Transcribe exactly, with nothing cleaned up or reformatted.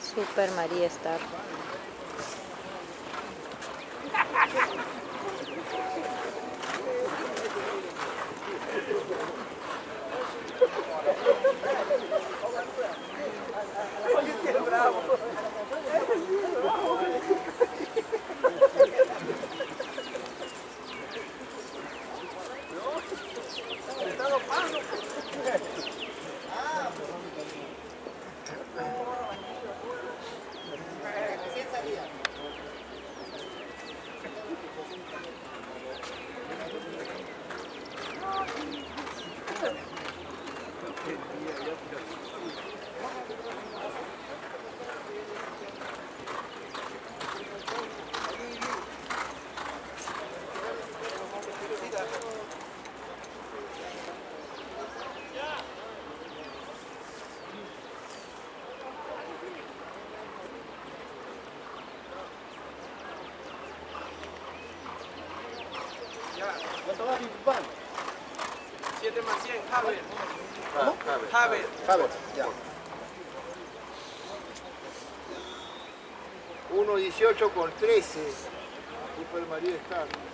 Super María Star. ¿Cuánto va, Pimpán? siete más cien, Javier. ¿Cómo? Javier. Javier, ya. uno dieciocho con trece. Super María Star.